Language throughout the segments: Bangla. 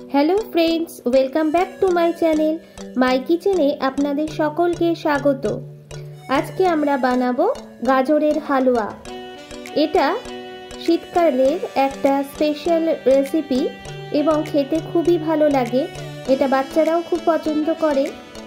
Hello friends, welcome back to my channel my কিচেনে আপনাদের সকলকে স্বাগত। আজকে আমরা বানাবো গাজরের হালুয়া। এটা শীতকালের একটা স্পেশাল রেসিপি এবং খেতে খুবই ভালো লাগে। এটা বাচ্চারাও খুব পছন্দ করে।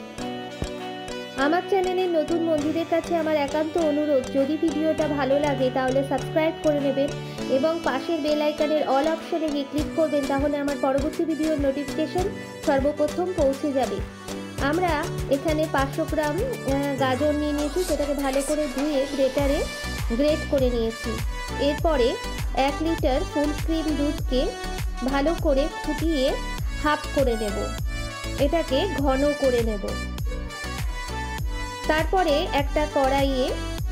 আমার চ্যানেলের নতুন বন্ধুদের কাছে আমার একান্ত অনুরোধ, যদি ভিডিওটা ভালো লাগে তাহলে সাবস্ক্রাইব করে নেবেন এবং পাশের বেল আইকনের অল অপশনে গিয়ে ক্লিক করবেন, তাহলে আমার পরবর্তী ভিডিওর নোটিফিকেশন সর্বপ্রথম পৌঁছে যাবে। আমরা এখানে 500 গ্রাম গাজর নিয়ে নিয়েছি, সেটাকে ভালো করে ধুয়ে গ্রেটারে গ্রেট করে নিয়েছি। এরপরে 1 লিটার ফুল ক্রিম দুধকে ভালো করে ফুটিয়ে হাফ করে নেব, এটাকে ঘন করে নেব। তারপরে একটা কড়াইয়ে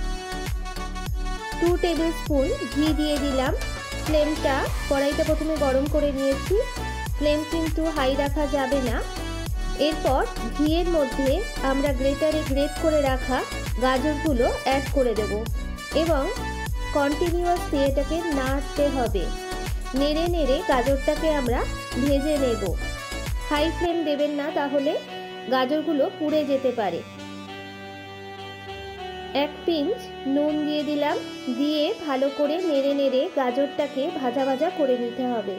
2 টেবিল স্পুন ঘি দিয়ে দিলাম। কড়াইটা প্রথমে গরম করে নিয়েছি, ফ্লেম কিন্তু হাই রাখা যাবে না। এরপর ঘিয়ের মধ্যে আমরা গ্রেটারে গ্রেট করে রাখা গাজরগুলো অ্যাড করে দেব এবং কন্টিনিউয়াসলি এটাকে নাড়তে হবে। নেড়ে নেড়ে গাজরটাকে আমরা ভেজে নেব। হাই ফ্লেম দেবেন না, তাহলে গাজরগুলো পুড়ে যেতে পারে। 1 পিঞ্চ নুন দিয়ে দিলাম, দিয়ে ভালো করে নেড়ে নেড়ে গাজরটাকে ভাজা ভাজা করে নিতে হবে।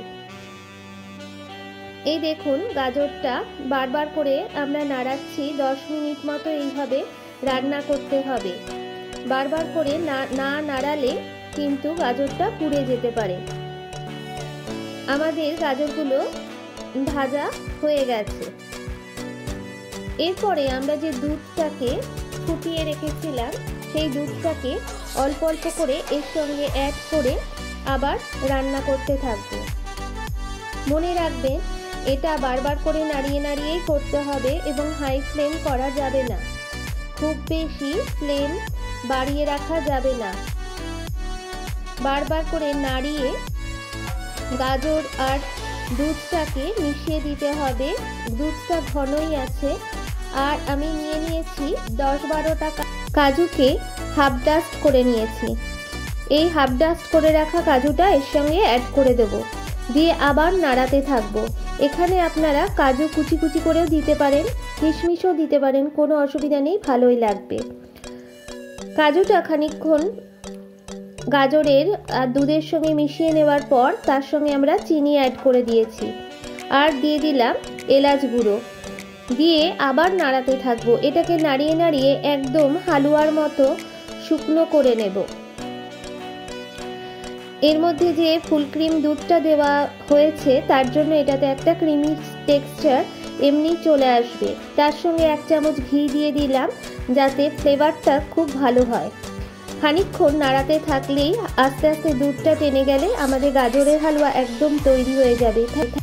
এই দেখুন, গাজরটা বারবার করে আমরা নাড়াচ্ছি। 10 মিনিট মতো এইভাবে রান্না করতে হবে। বারবার করে না নাড়ালে কিন্তু গাজরটা পুড়ে যেতে পারে। আমাদের গাজরগুলো ভাজা হয়ে গেছে। এরপরে আমরা যে দুধটাকে ফুটিয়ে রেখেছিলাম, সেই দুধটাকে অল্প অল্প করে এর সঙ্গে অ্যাড করে আবার রান্না করতে থাকবো। মনে রাখবেন, এটা বারবার করে নাড়িয়ে নাড়িয়েই করতে হবে এবং হাই ফ্লেম করা যাবে না। খুব বেশি ফ্লেম বাড়িয়ে রাখা যাবে না। বারবার করে নাড়িয়ে গাজর আর দুধটাকে মিশিয়ে দিতে হবে। দুধটা ঘনই আছে। আর আমি নিয়ে নিয়েছি 10-12টা কাজুকে হাফ ডাস্ট করে নিয়েছি। এই হাফ ডাস্ট করে রাখা কাজুটা এর সঙ্গে অ্যাড করে দেব, দিয়ে আবার নাড়াতে থাকবো। এখানে আপনারা কাজু কুচি কুচি করেও দিতে পারেন, কিশমিশও দিতে পারেন, কোনো অসুবিধা নেই, ভালোই লাগবে। কাজুটা খানিকক্ষণ গাজরের আর দুধের সঙ্গে মিশিয়ে নেওয়ার পর তার সঙ্গে আমরা চিনি অ্যাড করে দিয়েছি আর দিয়ে দিলাম এলাচ গুঁড়ো, দিয়ে আবার নাড়াতে থাকবো। এটাকে নাড়িয়ে নাড়িয়ে একদম হালুয়ার মতো শুকনো করে নেব। এর মধ্যে যে ফুল ক্রিম দুধটা দেওয়া হয়েছে, তার জন্য এটাতে একটা ক্রিমি টেক্সচার এমনি চলে আসবে। তার সঙ্গে 1 চামচ ঘি দিয়ে দিলাম, যাতে ফ্লেভারটা খুব ভালো হয়। খানিকক্ষণ নাড়াতে থাকলেই আস্তে আস্তে দুধটা টেনে গেলে আমাদের গাজরের হালুয়া একদম তৈরি হয়ে যাবে।